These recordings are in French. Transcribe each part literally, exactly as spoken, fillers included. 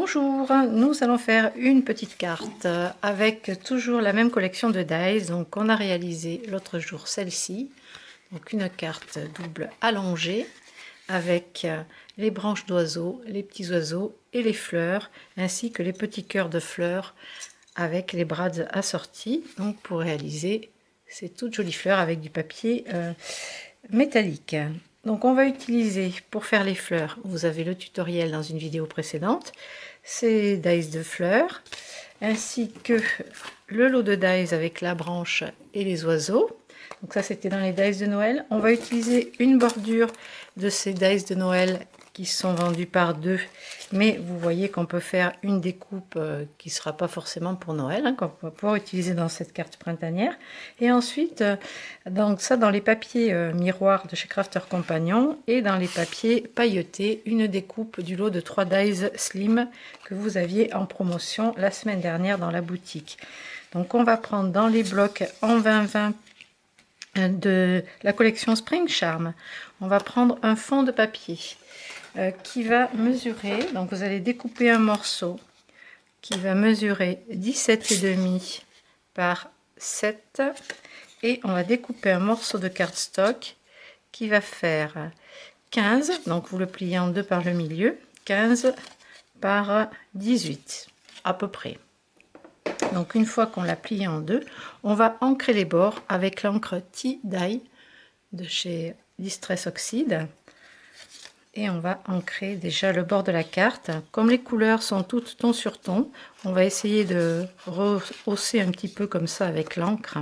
Bonjour, nous allons faire une petite carte avec toujours la même collection de dies. Donc on a réalisé l'autre jour celle-ci, donc une carte double allongée avec les branches d'oiseaux, les petits oiseaux et les fleurs, ainsi que les petits cœurs de fleurs avec les brades assortis, donc pour réaliser ces toutes jolies fleurs avec du papier euh, métallique. Donc on va utiliser pour faire les fleurs, vous avez le tutoriel dans une vidéo précédente, ces dies de fleurs, ainsi que le lot de dies avec la branche et les oiseaux. Donc ça c'était dans les dies de Noël. On va utiliser une bordure de ces dies de Noël qui sont vendus par deux, mais vous voyez qu'on peut faire une découpe euh, qui ne sera pas forcément pour Noël, hein, qu'on va pouvoir utiliser dans cette carte printanière. Et ensuite, euh, donc ça dans les papiers euh, miroirs de chez Crafter Compagnon, et dans les papiers pailletés, une découpe du lot de trois dies slim que vous aviez en promotion la semaine dernière dans la boutique. Donc on va prendre dans les blocs en vingt vingt de la collection Spring Charm, on va prendre un fond de papier euh, qui va mesurer, donc vous allez découper un morceau qui va mesurer dix-sept virgule cinq par sept, et on va découper un morceau de cardstock qui va faire quinze, donc vous le pliez en deux par le milieu, quinze par dix-huit à peu près. Donc une fois qu'on l'a plié en deux, on va ancrer les bords avec l'encre T-Dye de chez Distress Oxide. Et on va ancrer déjà le bord de la carte. Comme les couleurs sont toutes ton sur ton, on va essayer de rehausser un petit peu comme ça avec l'encre.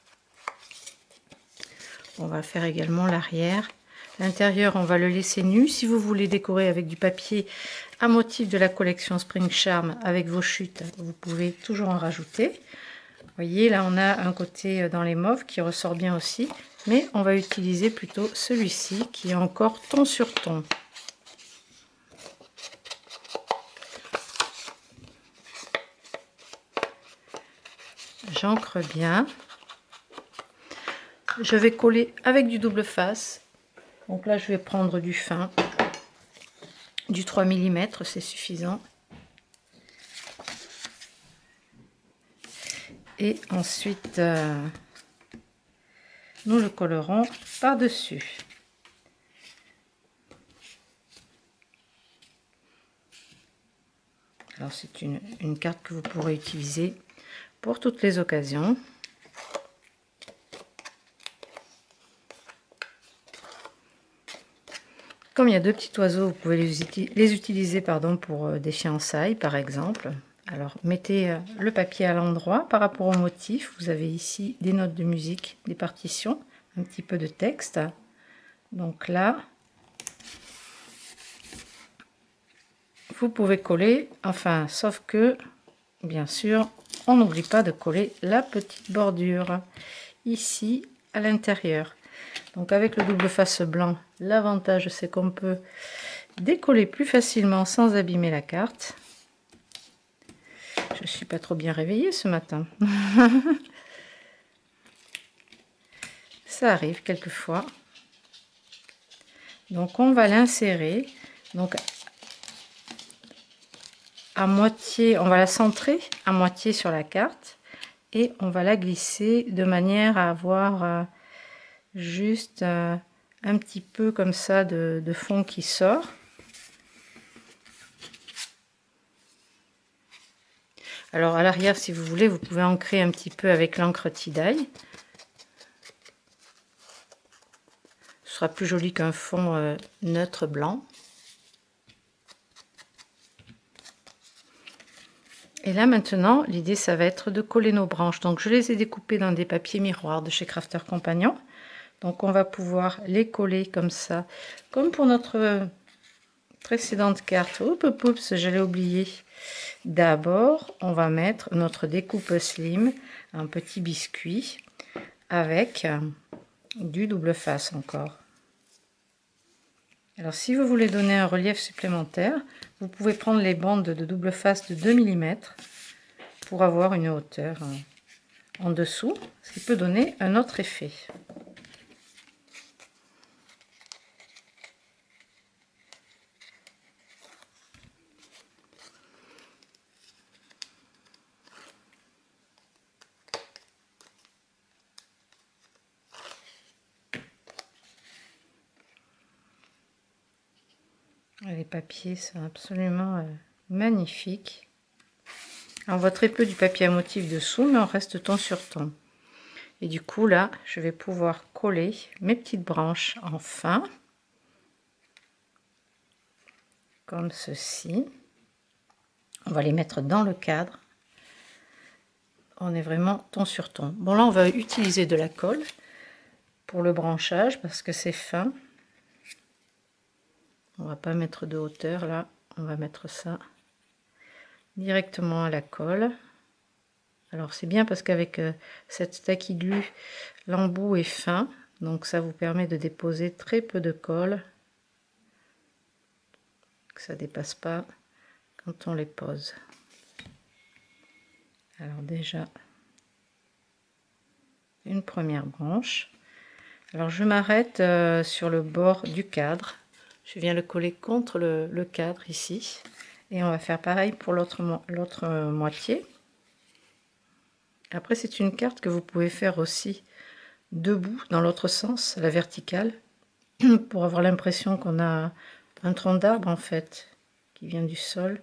On va faire également l'arrière. L'intérieur, on va le laisser nu. Si vous voulez décorer avec du papier à motif de la collection Spring Charm avec vos chutes, vous pouvez toujours en rajouter. Vous voyez, là on a un côté dans les mauves qui ressort bien aussi, mais on va utiliser plutôt celui-ci qui est encore ton sur ton. J'ancre bien. Je vais coller avec du double face. Donc là je vais prendre du fin, du trois millimètres, c'est suffisant. Et ensuite euh, nous le collerons par dessus. Alors c'est une, une carte que vous pourrez utiliser pour toutes les occasions. Comme il y a deux petits oiseaux, vous pouvez les, uti les utiliser pardon, pour des fiançailles par exemple. Alors mettez le papier à l'endroit par rapport au motif. Vous avez ici des notes de musique, des partitions, un petit peu de texte. Donc là, vous pouvez coller, enfin sauf que bien sûr on n'oublie pas de coller la petite bordure ici à l'intérieur. Donc avec le double face blanc, l'avantage c'est qu'on peut décoller plus facilement sans abîmer la carte. Je suis pas trop bien réveillée ce matin. Ça arrive quelquefois. Donc on va l'insérer. Donc à moitié, on va la centrer à moitié sur la carte et on va la glisser de manière à avoir euh, juste euh, un petit peu comme ça de, de fond qui sort. Alors à l'arrière, si vous voulez, vous pouvez ancrer un petit peu avec l'encre T-Dye. Ce sera plus joli qu'un fond euh, neutre blanc. Et là maintenant, l'idée ça va être de coller nos branches. Donc je les ai découpées dans des papiers miroirs de chez Crafter Compagnon. Donc on va pouvoir les coller comme ça, comme pour notre précédente carte. Oups, oups, oups, j'allais oublier. D'abord, on va mettre notre découpe slim, un petit biscuit avec du double face encore. Alors si vous voulez donner un relief supplémentaire, vous pouvez prendre les bandes de double face de deux millimètres pour avoir une hauteur en dessous, ce qui peut donner un autre effet. Les papiers sont absolument euh, magnifiques. On voit très peu du papier à motif dessous, mais on reste ton sur ton. Et du coup, là, je vais pouvoir coller mes petites branches en fin, comme ceci. On va les mettre dans le cadre. On est vraiment ton sur ton. Bon, là, on va utiliser de la colle pour le branchage parce que c'est fin. On va pas mettre de hauteur là, on va mettre ça directement à la colle. Alors c'est bien parce qu'avec euh, cette tacky glue, l'embout est fin, donc ça vous permet de déposer très peu de colle, que ça dépasse pas quand on les pose. Alors déjà une première branche. Alors je m'arrête euh, sur le bord du cadre. Je viens le coller contre le, le cadre ici. Et on va faire pareil pour l'autre mo l'autre euh, moitié. Après, c'est une carte que vous pouvez faire aussi debout dans l'autre sens, la verticale, pour avoir l'impression qu'on a un tronc d'arbre en fait, qui vient du sol.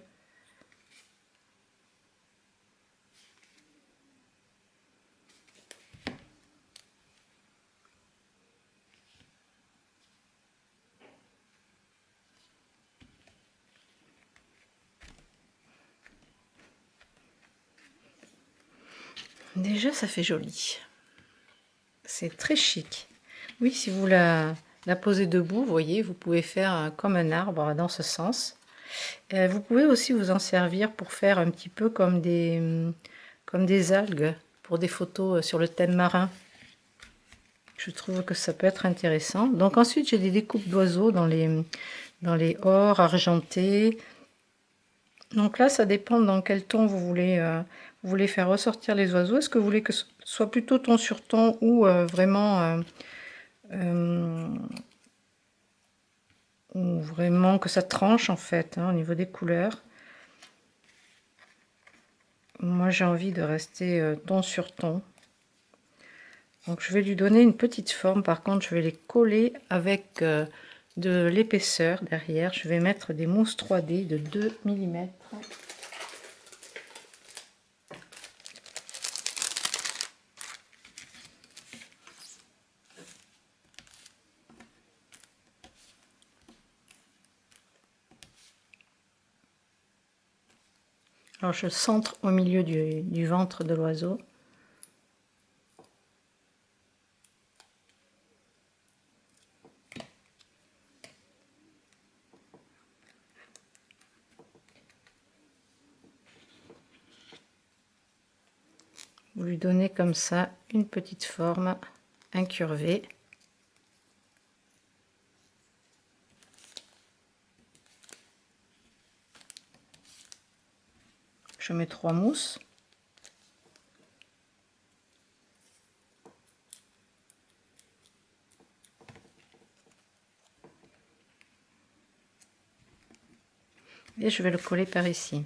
Déjà, ça fait joli. C'est très chic. Oui, si vous la, la posez debout, vous voyez, vous pouvez faire comme un arbre dans ce sens. Euh, vous pouvez aussi vous en servir pour faire un petit peu comme des, comme des algues, pour des photos sur le thème marin. Je trouve que ça peut être intéressant. Donc ensuite, j'ai des découpes d'oiseaux dans les, dans les ors argentés. Donc là, ça dépend dans quel ton vous voulez, euh, vous voulez faire ressortir les oiseaux. Est-ce que vous voulez que ce soit plutôt ton sur ton ou euh, vraiment... Euh, euh, ou vraiment que ça tranche en fait, hein, au niveau des couleurs. Moi, j'ai envie de rester euh, ton sur ton. Donc je vais lui donner une petite forme. Par contre, je vais les coller avec euh, de l'épaisseur derrière. Je vais mettre des mousses trois D de deux millimètres. Alors je centre au milieu du, du ventre de l'oiseau. Vous lui donnez comme ça une petite forme incurvée. Je mets trois mousses. Et je vais le coller par ici.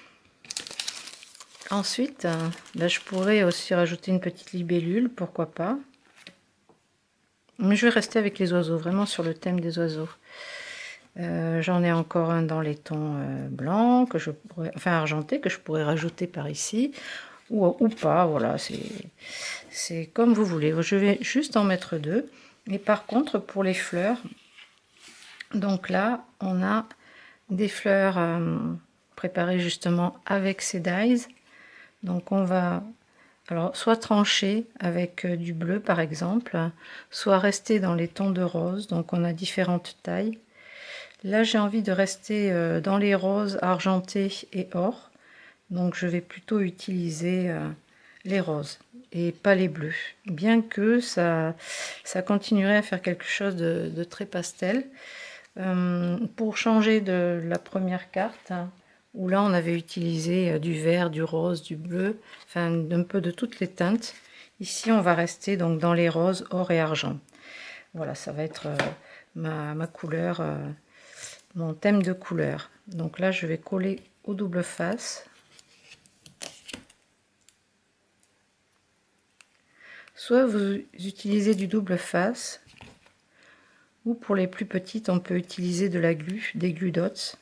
Ensuite, là, je pourrais aussi rajouter une petite libellule, pourquoi pas. Mais je vais rester avec les oiseaux, vraiment sur le thème des oiseaux. Euh, J'en ai encore un dans les tons euh, blancs, que je pourrais, enfin argenté, que je pourrais rajouter par ici, ou, ou pas, voilà, c'est comme vous voulez. Je vais juste en mettre deux. Et par contre, pour les fleurs, donc là, on a des fleurs euh, préparées justement avec ces dies. Donc on va alors soit trancher avec euh, du bleu par exemple, soit rester dans les tons de rose. Donc on a différentes tailles. Là j'ai envie de rester euh, dans les roses argentés et or. Donc je vais plutôt utiliser euh, les roses et pas les bleus. Bien que ça, ça continuerait à faire quelque chose de, de très pastel. Euh, pour changer de la première carte, où là on avait utilisé du vert, du rose, du bleu, enfin un peu de toutes les teintes. Ici on va rester donc dans les roses, or et argent. Voilà, ça va être euh, ma, ma couleur, euh, mon thème de couleur. Donc là je vais coller au double face. Soit vous utilisez du double face, Ou pour les plus petites, on peut utiliser de la glu, des glue dots.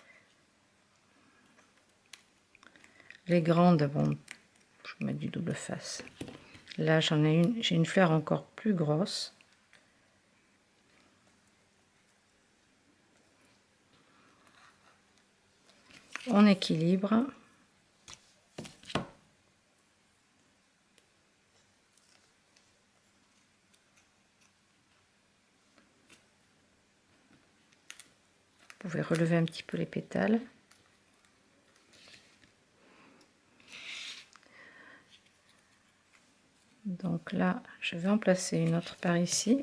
Les grandes, bon, je vais mettre du double face. Là, j'en ai une, j'ai une fleur encore plus grosse. On équilibre. Vous pouvez relever un petit peu les pétales. Donc là, je vais en placer une autre par ici.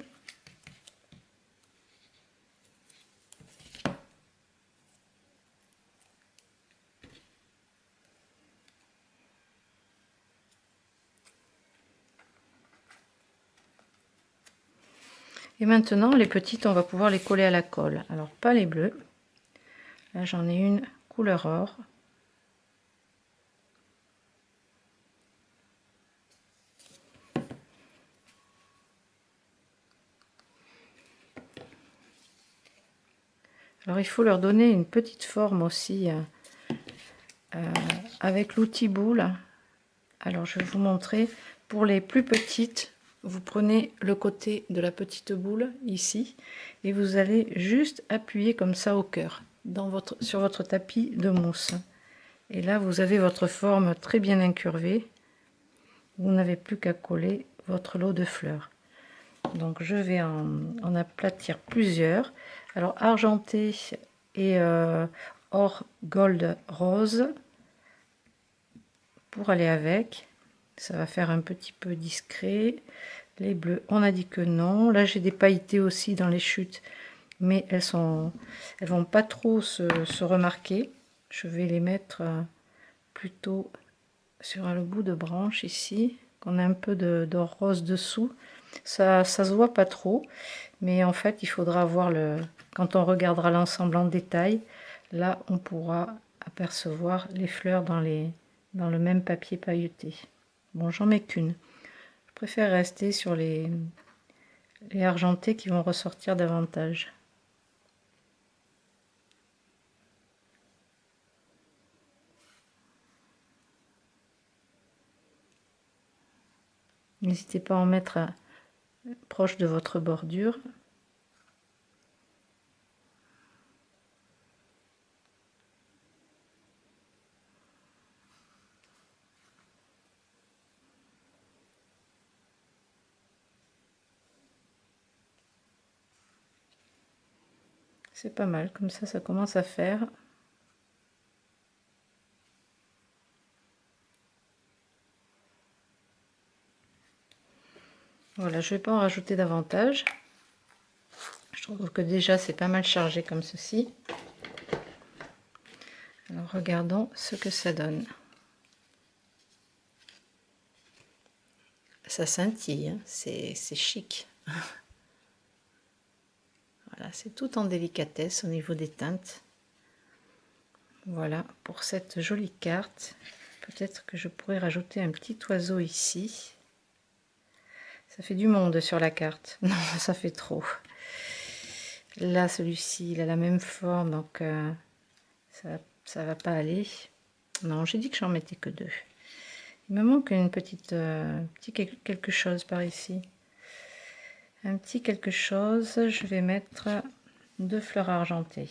Et maintenant, les petites, on va pouvoir les coller à la colle. Alors, pas les bleus. Là, j'en ai une couleur or. Alors, il faut leur donner une petite forme aussi euh, euh, avec l'outil boule. Alors, je vais vous montrer. Pour les plus petites, vous prenez le côté de la petite boule ici et vous allez juste appuyer comme ça au cœur dans votre, sur votre tapis de mousse. Et là, vous avez votre forme très bien incurvée. Vous n'avez plus qu'à coller votre lot de fleurs. Donc, je vais en, en aplatir plusieurs. Alors, argenté et euh, or gold rose pour aller avec. Ça va faire un petit peu discret. Les bleus, on a dit que non. Là, j'ai des pailletés aussi dans les chutes, mais elles sont, elles vont pas trop se, se remarquer. Je vais les mettre plutôt sur le bout de branche ici, qu'on a un peu de d'or rose dessous. Ça, ça se voit pas trop, mais en fait, il faudra voir le. Quand on regardera l'ensemble en détail, là, on pourra apercevoir les fleurs dans les dans le même papier pailleté. Bon, j'en mets qu'une. Je préfère rester sur les, les argentés qui vont ressortir davantage. N'hésitez pas à en mettre à, proche de votre bordure. C'est pas mal, comme ça, ça commence à faire. Voilà, je vais pas en rajouter davantage. Je trouve que déjà, c'est pas mal chargé comme ceci. Alors, regardons ce que ça donne. Ça scintille, hein, c'est chic. Voilà, c'est tout en délicatesse au niveau des teintes. Voilà, pour cette jolie carte. Peut-être que je pourrais rajouter un petit oiseau ici. Ça fait du monde sur la carte. Non, ça fait trop. Là, celui-ci, il a la même forme, donc euh, ça, ça va pas aller. Non, j'ai dit que j'en mettais que deux. Il me manque une petite, euh, petit quelque chose par ici. Un petit quelque chose, je vais mettre deux fleurs argentées.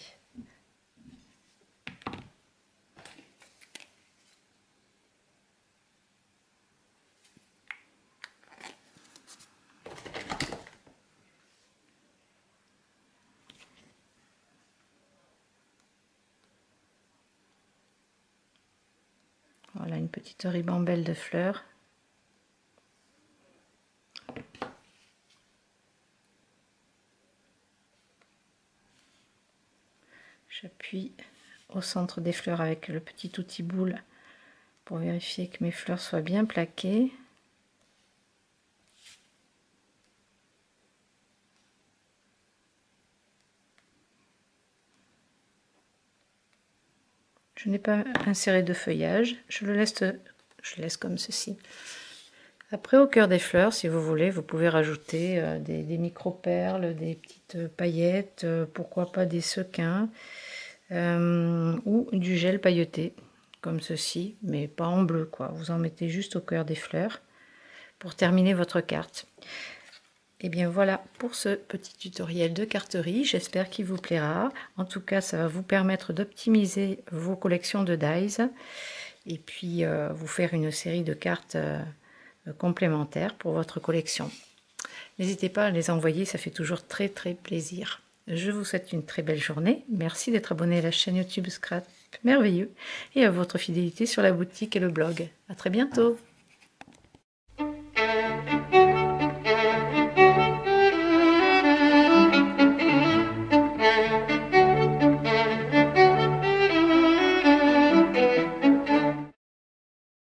Voilà une petite ribambelle de fleurs. J'appuie au centre des fleurs avec le petit outil boule pour vérifier que mes fleurs soient bien plaquées. Je n'ai pas inséré de feuillage, je le laisse, je laisse comme ceci. Après, au cœur des fleurs, si vous voulez, vous pouvez rajouter euh, des, des micro-perles, des petites paillettes, euh, pourquoi pas des sequins, euh, ou du gel pailleté, comme ceci, mais pas en bleu, quoi. Vous en mettez juste au cœur des fleurs pour terminer votre carte. Et bien voilà pour ce petit tutoriel de carterie, j'espère qu'il vous plaira. En tout cas, ça va vous permettre d'optimiser vos collections de dies et puis euh, vous faire une série de cartes euh, complémentaires pour votre collection. N'hésitez pas à les envoyer, ça fait toujours très très plaisir. Je vous souhaite une très belle journée. Merci d'être abonné à la chaîne YouTube Scrap Merveilleux et à votre fidélité sur la boutique et le blog. À très bientôt.